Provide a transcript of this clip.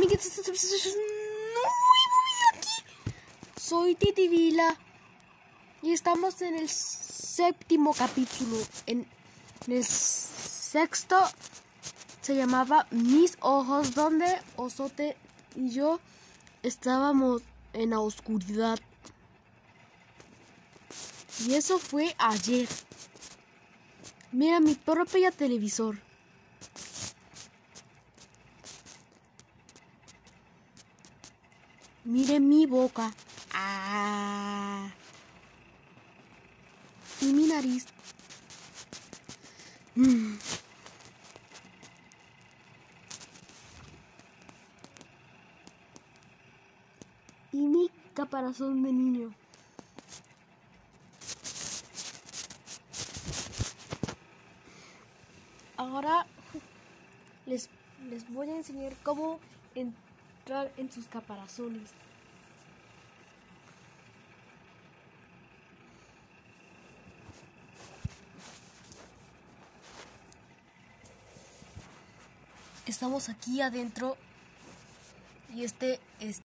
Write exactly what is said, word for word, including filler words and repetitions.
muy, muy aquí. Soy Titi Vila y estamos en el séptimo capítulo. En el sexto se llamaba Mis ojos, donde Osote y yo estábamos en la oscuridad. Y eso fue ayer. Mira mi propio televisor. Mire mi boca. Ah. Y mi nariz. Mm. Y mi caparazón de niño. Ahora les, les voy a enseñar cómo entrar en sus caparazones. Estamos aquí adentro y este es